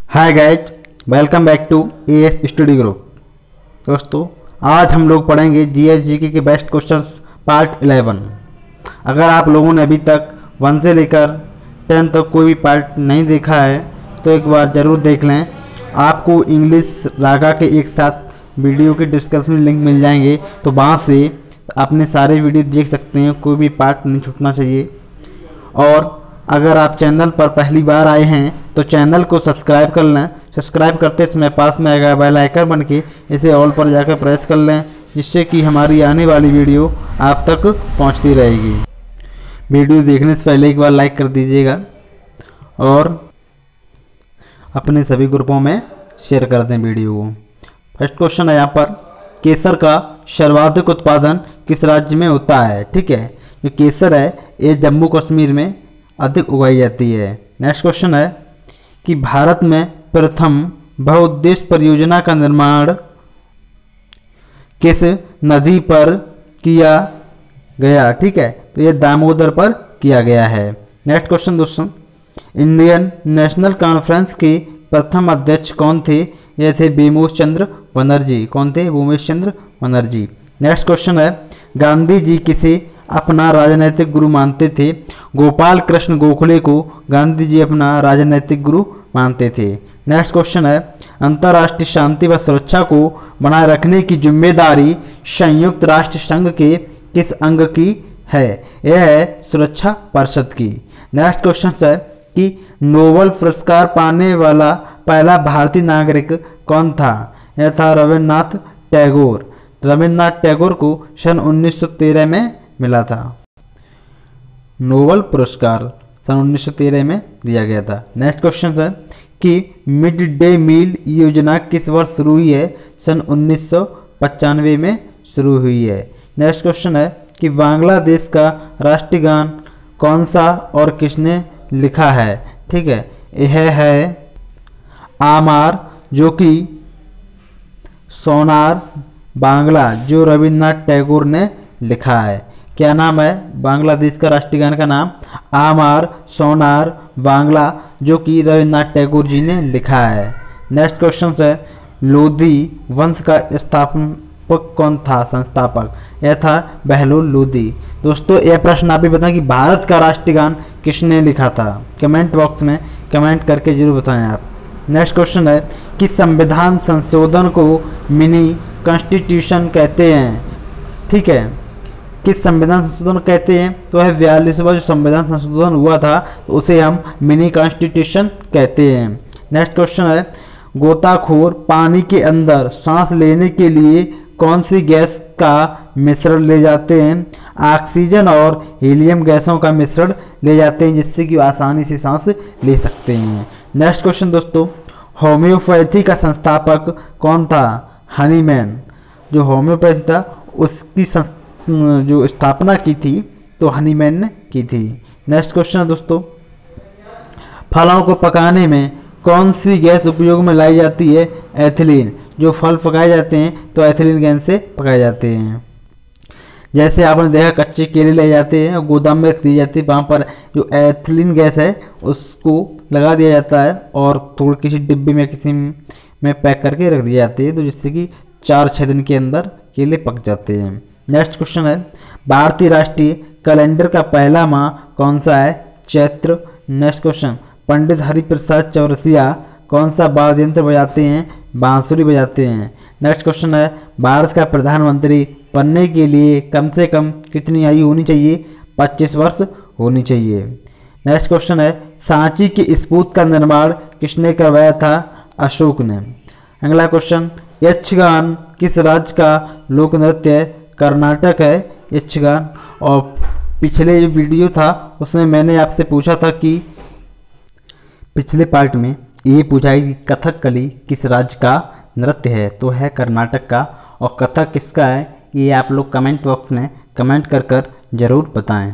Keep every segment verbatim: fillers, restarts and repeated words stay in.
Hi guys, welcome back to AS study group. दोस्तों, आज हम लोग पढ़ेंगे जीएस जीके के बेस्ट क्वेश्चंस पार्ट इलेवन। अगर आप लोगों ने अभी तक वन से लेकर टेन तक कोई भी पार्ट नहीं देखा है तो एक बार ज़रूर देख लें। आपको इंग्लिश रागा के एक साथ वीडियो के डिस्क्रिप्शन में लिंक मिल जाएंगे, तो वहाँ से अपने सारे वीडियो देख सकते हैं, कोई भी पार्ट नहीं छूटना चाहिए। और अगर आप चैनल पर पहली बार आए हैं तो चैनल को सब्सक्राइब कर लें। सब्सक्राइब करते समय पास में आएगा बेल आइकन बन के, इसे ऑल पर जाकर प्रेस कर लें, जिससे कि हमारी आने वाली वीडियो आप तक पहुंचती रहेगी। वीडियो देखने से पहले एक बार लाइक कर दीजिएगा और अपने सभी ग्रुपों में शेयर कर दें वीडियो को। फर्स्ट क्वेश्चन है यहाँ पर, केसर का सर्वाधिक उत्पादन किस राज्य में होता है? ठीक है, जो केसर है ये जम्मू कश्मीर में अधिक उगाई जाती है। नेक्स्ट क्वेश्चन है कि भारत में प्रथम बहुउद्देश्य परियोजना का निर्माण किस नदी पर किया गया? ठीक है, तो ये दामोदर पर किया गया है। नेक्स्ट क्वेश्चन दोस्तों, इंडियन नेशनल कॉन्फ्रेंस के प्रथम अध्यक्ष कौन थे? ये थे भीमोश चंद्र बनर्जी। कौन थे? भूमेश चंद्र बनर्जी। नेक्स्ट क्वेश्चन है, गांधी जी किसे अपना राजनीतिक गुरु मानते थे? गोपाल कृष्ण गोखले को गांधी जी अपना राजनीतिक गुरु मानते थे। नेक्स्ट क्वेश्चन है, अंतर्राष्ट्रीय शांति व सुरक्षा को बनाए रखने की जिम्मेदारी संयुक्त राष्ट्र संघ के किस अंग की है? यह है सुरक्षा परिषद की। नेक्स्ट क्वेश्चन है कि नोबेल पुरस्कार पाने वाला पहला भारतीय नागरिक कौन था? यह था रविन्द्रनाथ टैगोर। रविन्द्रनाथ टैगोर को सन उन्नीस सौ तेरह में मिला था। नोबेल पुरस्कार सन उन्नीस सौ तेरह में दिया गया था। नेक्स्ट क्वेश्चन है कि मिड डे मील योजना किस वर्ष शुरू हुई है? सन उन्नीस सौ पचानवे में शुरू हुई है। नेक्स्ट क्वेश्चन है कि बांग्लादेश का राष्ट्रीय गान कौन सा और किसने लिखा है? ठीक है, यह है आमार, जो कि सोनार बांग्ला, जो रविन्द्रनाथ टैगोर ने लिखा है। क्या नाम है बांग्लादेश का राष्ट्रीय गान का? नाम आमार सोनार बांग्ला, जो कि रविन्द्रनाथ टैगोर जी ने लिखा है। नेक्स्ट क्वेश्चन है, लोधी वंश का स्थापक कौन था? संस्थापक यह था बहलोल लोधी। दोस्तों, यह प्रश्न आप भी बताएं कि भारत का राष्ट्रीय गान किसने लिखा था? कमेंट बॉक्स में कमेंट करके जरूर बताएं आप। नेक्स्ट क्वेश्चन है कि संविधान संशोधन को मिनी कॉन्स्टिट्यूशन कहते हैं? ठीक है, किस संविधान संशोधन कहते हैं? तो है बयालीसवां जो संविधान संशोधन हुआ था तो उसे हम मिनी कॉन्स्टिट्यूशन कहते हैं। नेक्स्ट क्वेश्चन है, गोताखोर पानी के अंदर सांस लेने के लिए कौन सी गैस का मिश्रण ले जाते हैं? ऑक्सीजन और हीलियम गैसों का मिश्रण ले जाते हैं, जिससे कि आसानी से सांस ले सकते हैं। नेक्स्ट क्वेश्चन दोस्तों, होम्योपैथी का संस्थापक कौन था? हनीमैन। जो होम्योपैथी था उसकी जो स्थापना की थी तो हनीमैन ने की थी। नेक्स्ट क्वेश्चन है दोस्तों, फलों को पकाने में कौन सी गैस उपयोग में लाई जाती है? एथिलीन। जो फल पकाए जाते हैं तो एथिलीन गैस से पकाए जाते हैं। जैसे आपने देखा कच्चे केले ले जाते हैं और गोदाम में रख दी जाती है, वहाँ पर जो एथिलीन गैस है उसको लगा दिया जाता है और थोड़ी किसी डिब्बे में किसी में पैक करके रख दिया जाती है, तो जिससे कि चार छः दिन के अंदर केले पक जाते हैं। नेक्स्ट क्वेश्चन है, भारतीय राष्ट्रीय कैलेंडर का पहला माह कौन सा है? चैत्र। नेक्स्ट क्वेश्चन, पंडित हरिप्रसाद चौरसिया कौन सा वाद्य यंत्र बजाते हैं? बांसुरी बजाते हैं। नेक्स्ट क्वेश्चन है, भारत का प्रधानमंत्री बनने के लिए कम से कम कितनी आयु होनी चाहिए? पच्चीस वर्ष होनी चाहिए। नेक्स्ट क्वेश्चन है, सांची के स्तूप का निर्माण किसने करवाया था? अशोक ने। अगला क्वेश्चन, यक्षगान किस राज्य का लोक नृत्य है? कर्नाटक है यक्षगान। और पिछले जो वीडियो था उसमें मैंने आपसे पूछा था कि पिछले पार्ट में ये पूछा है कि कथकली किस राज्य का नृत्य है? तो है कर्नाटक का। और कथक किसका है ये आप लोग कमेंट बॉक्स में कमेंट कर कर जरूर बताएं।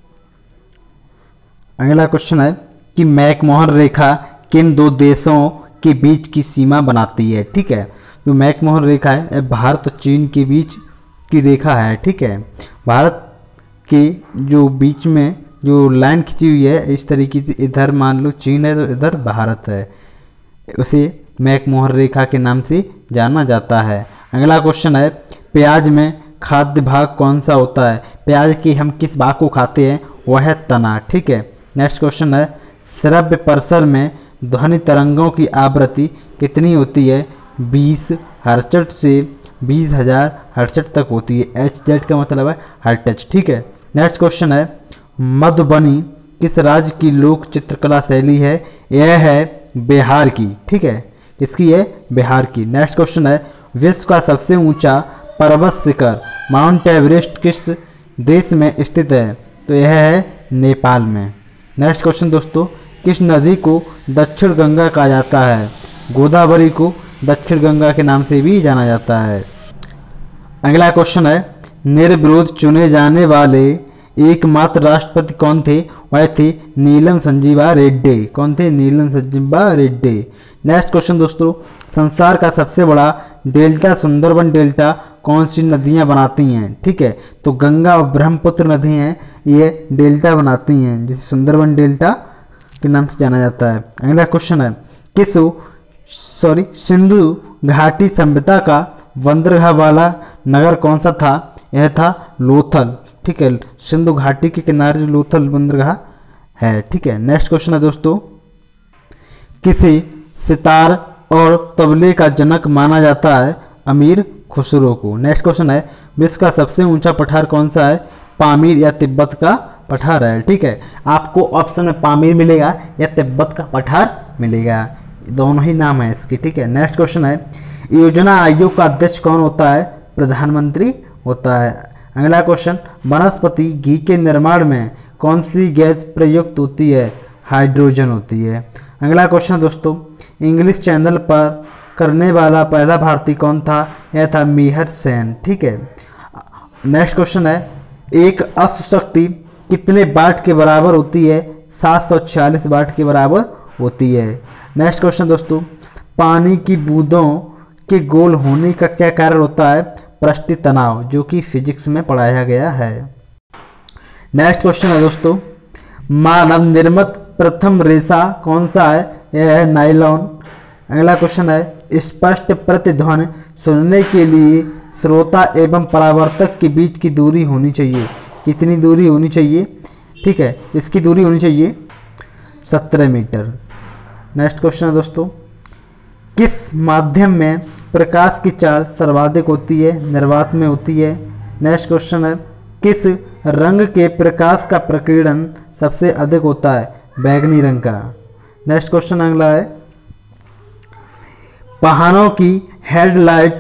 अगला क्वेश्चन है कि मैकमोहन रेखा किन दो देशों के बीच की सीमा बनाती है? ठीक है, जो मैकमोहन रेखा है भारत और चीन के बीच की रेखा है। ठीक है, भारत के जो बीच में जो लाइन खींची हुई है इस तरीके से, इधर मान लो चीन है तो इधर भारत है। उसे मैकमोहन रेखा के नाम से जाना जाता है। अगला क्वेश्चन है, प्याज में खाद्य भाग कौन सा होता है? प्याज की हम किस भाग को खाते हैं? वह है तना। ठीक है। नेक्स्ट क्वेश्चन है, श्रव्य परिसर में ध्वनि तरंगों की आवृत्ति कितनी होती है? बीस हर्ट्ज से बीस हजार हर्ट्ज तक होती है। एच जेड का मतलब है हर्ट्ज। ठीक है। नेक्स्ट क्वेश्चन है, मधुबनी किस राज्य की लोक चित्रकला शैली है? यह है बिहार की। ठीक है। किसकी है? बिहार की। नेक्स्ट क्वेश्चन है, विश्व का सबसे ऊंचा पर्वत शिखर माउंट एवरेस्ट किस देश में स्थित है? तो यह है नेपाल में। नेक्स्ट क्वेश्चन दोस्तों, किस नदी को दक्षिण गंगा कहा जाता है? गोदावरी को दक्षिण गंगा के नाम से भी जाना जाता है। अगला क्वेश्चन है, निर्विरोध चुने जाने वाले एकमात्र राष्ट्रपति कौन थे? वह थे नीलम संजीवा रेड्डी। कौन थे? नीलम संजीवा रेड्डी। नेक्स्ट क्वेश्चन दोस्तों, संसार का सबसे बड़ा डेल्टा सुंदरबन डेल्टा कौन सी नदियां बनाती हैं? ठीक है। तो गंगा और ब्रह्मपुत्र नदी हैं, ये डेल्टा बनाती हैं, जिसे सुंदरबन डेल्टा के नाम से जाना जाता है। अगला क्वेश्चन है, किस सॉरी सिंधु घाटी सभ्यता का बंदरगाह वाला नगर कौन सा था? यह था लोथल। ठीक है। सिंधु घाटी के किनारे लोथल बंदरगाह है। ठीक है। नेक्स्ट क्वेश्चन है दोस्तों, किसी सितार और तबले का जनक माना जाता है? अमीर खुसरो को। नेक्स्ट क्वेश्चन है, विश्व का सबसे ऊंचा पठार कौन सा है? पामीर या तिब्बत का पठार है। ठीक है। आपको ऑप्शन में पामीर मिलेगा या तिब्बत का पठार मिलेगा, दोनों ही नाम है इसके। ठीक है। नेक्स्ट क्वेश्चन है, योजना आयोग का अध्यक्ष कौन होता है? प्रधानमंत्री होता है। अगला क्वेश्चन, वनस्पति घी के निर्माण में कौन सी गैस प्रयुक्त होती है? हाइड्रोजन होती है। अगला क्वेश्चन दोस्तों, इंग्लिश चैनल पर करने वाला पहला भारतीय कौन था? यह था मिहिर सेन। ठीक है। नेक्स्ट क्वेश्चन है, एक अश्वशक्ति कितने वाट के बराबर होती है? सात सौ छियालीस वाट के बराबर होती है। नेक्स्ट क्वेश्चन दोस्तों, पानी की बूंदों के गोल होने का क्या कारण होता है? पृष्ठीय तनाव, जो कि फिजिक्स में पढ़ाया गया है। नेक्स्ट क्वेश्चन है दोस्तों, मानव निर्मित प्रथम रेशा कौन सा है? यह है नायलॉन। अगला क्वेश्चन है, स्पष्ट प्रतिध्वनि सुनने के लिए श्रोता एवं परावर्तक के बीच की दूरी होनी चाहिए। कितनी दूरी होनी चाहिए? ठीक है। इसकी दूरी होनी चाहिए सत्रह मीटर। नेक्स्ट क्वेश्चन है दोस्तों, किस माध्यम में प्रकाश की चाल सर्वाधिक होती है? निर्वात में होती है। नेक्स्ट क्वेश्चन है, किस रंग के प्रकाश का प्रकीर्णन सबसे अधिक होता है? बैगनी रंग का। नेक्स्ट क्वेश्चन अगला है, वाहनों की हेडलाइट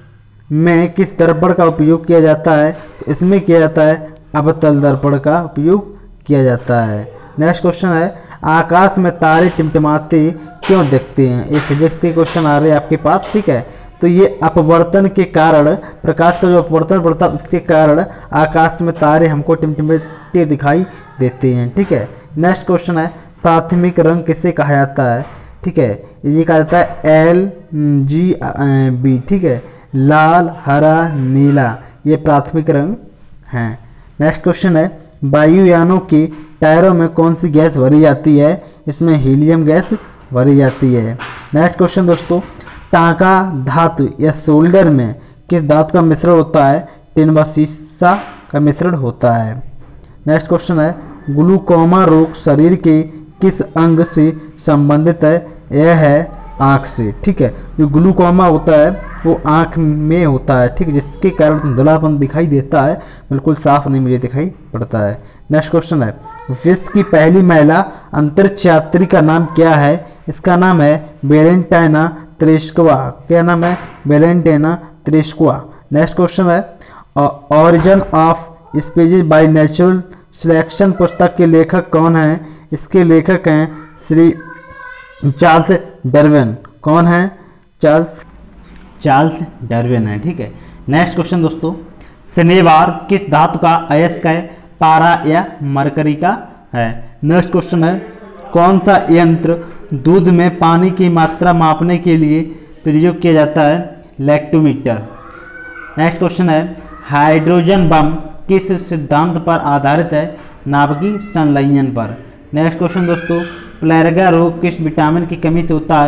में किस दर्पण का उपयोग किया जाता है? तो इसमें किया जाता है अवतल दर्पण का उपयोग किया जाता है। नेक्स्ट क्वेश्चन है, आकाश में तारे टिमटिमाते क्यों दिखते हैं? ये फिजिक्स के क्वेश्चन आ रहे हैं आपके पास। ठीक है। तो ये अपवर्तन के कारण, प्रकाश का जो अपवर्तन पड़ता है उसके कारण आकाश में तारे हमको टिमटिमाते दिखाई देते हैं। ठीक है। नेक्स्ट क्वेश्चन है, प्राथमिक रंग किसे कहा जाता है? ठीक है। ये कहा जाता है एल जी बी। ठीक है। लाल, हरा, नीला, ये प्राथमिक रंग हैं। नेक्स्ट क्वेश्चन है, वायुयानों के टायरों में कौन सी गैस भरी जाती है? इसमें हीलियम गैस भरी जाती है। नेक्स्ट क्वेश्चन दोस्तों, टांका धातु या सोल्डर में किस धातु का मिश्रण होता है? टिन व सीसा का मिश्रण होता है। नेक्स्ट क्वेश्चन है, ग्लूकोमा रोग शरीर के किस अंग से संबंधित है? यह है आँख से। ठीक है। जो ग्लूकोमा होता है वो आँख में होता है। ठीक है। जिसके कारण धुंधलापन दिखाई देता है, बिल्कुल साफ नहीं मुझे दिखाई पड़ता है। नेक्स्ट क्वेश्चन है, विश्व की पहली महिला अंतरिक्ष यात्री का नाम क्या है? इसका नाम है वेलेंटाइना तेरेस्कवा। क्या नाम है? Valentina Tereshkova. नेक्स्ट क्वेश्चन है, origin of species by natural selection पुस्तक के लेखक कौन हैं? इसके लेखक हैं श्री चार्ल्स डार्विन। कौन है? चार्ल्स चार्ल्स डार्विन है। ठीक है। नेक्स्ट क्वेश्चन दोस्तों, शनिवार किस धातु का अयस्क है? पारा या मरकरी का है। नेक्स्ट क्वेश्चन है, कौन सा यंत्र दूध में पानी की मात्रा मापने के लिए प्रयोग किया जाता है? लैक्टोमीटर। नेक्स्ट क्वेश्चन है, हाइड्रोजन बम किस सिद्धांत पर आधारित है? नाभिकीय संलयन पर। नेक्स्ट क्वेश्चन दोस्तों, प्लेरगा रोग किस विटामिन की कमी से होता है?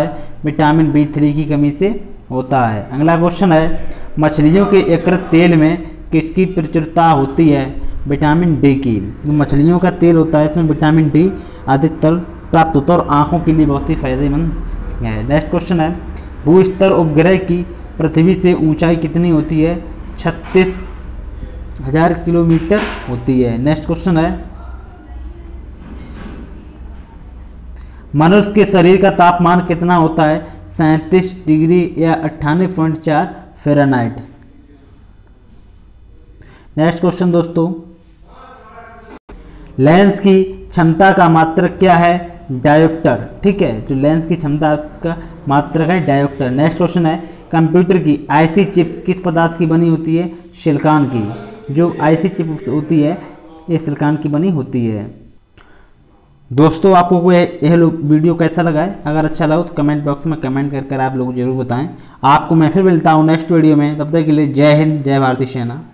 विटामिन बी थ्री की कमी से होता है। अगला क्वेश्चन है, मछलियों के यकृत तेल में किसकी प्रचुरता होती है? विटामिन डी की। मछलियों का तेल होता है, इसमें विटामिन डी अधिकतर प्राप्त होता है और आँखों के लिए बहुत ही फायदेमंद है। नेक्स्ट क्वेश्चन है, भूस्तर उपग्रह की पृथ्वी से ऊंचाई कितनी होती है? छत्तीस हजार किलोमीटर होती है। नेक्स्ट क्वेश्चन है, मनुष्य के शरीर का तापमान कितना होता है? सैंतीस डिग्री या अट्ठानवे पॉइंट चार फ़ारेनहाइट। नेक्स्ट क्वेश्चन दोस्तों, लेंस की क्षमता का मात्रक क्या है? डायोप्टर। ठीक है, जो लेंस की क्षमता का मात्रक है डायोप्टर। नेक्स्ट क्वेश्चन है, कंप्यूटर की आईसी चिप्स किस पदार्थ की बनी होती है? सिलिकॉन की। जो आईसी चिप्स होती है ये सिलिकॉन की बनी होती है। दोस्तों आपको कोई यह वीडियो कैसा लगा है? अगर अच्छा लगा तो कमेंट बॉक्स में कमेंट कर कर आप लोग जरूर बताएं। आपको मैं फिर मिलता हूं नेक्स्ट वीडियो में, तब तक के लिए जय हिंद, जय भारतीय सेना।